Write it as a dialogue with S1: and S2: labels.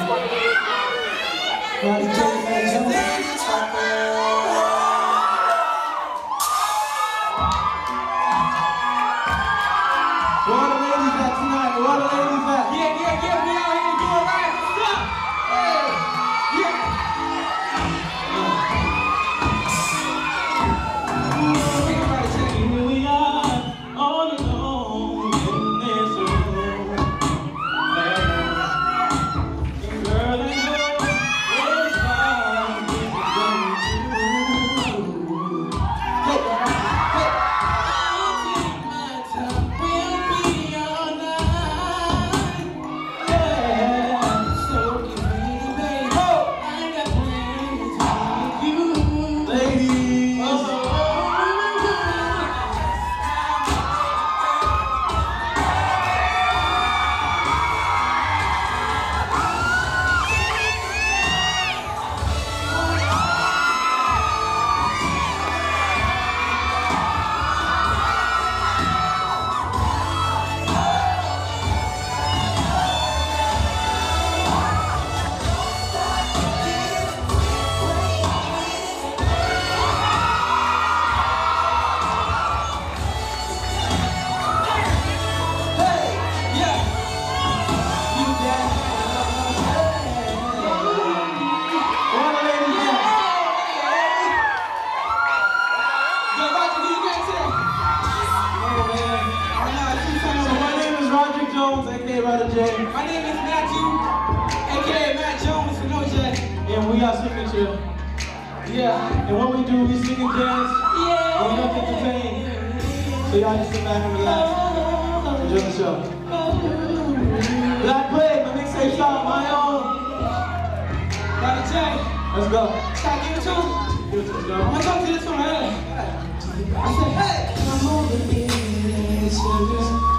S1: Where are the ladies at tonight? Where are the ladies at?
S2: Yeah, we out here to do it right. What's up? Hey, yeah. Everybody sing. Here we are, all alone in this room. Girl, I know it's hard to do. I'll take my time. We'll be all night. Yeah. So get ready, baby. I got plans with you.
S1: Ladies!
S2: My name is Matthew, aka Matt Jones, for no J.
S1: And we are signature.
S2: Yeah.
S1: And what we do, we sing and dance.
S2: Yeah.
S1: And we don't entertain. So y'all just sit back and relax. Enjoy the show. Black Plague, my mixtape shop, my own.
S2: Dr. J.
S1: Let's go.
S2: Can I give it to him?
S1: Give it to us,
S2: I'm gonna talk to this one, right? I said, hey! I'm over here, sugar.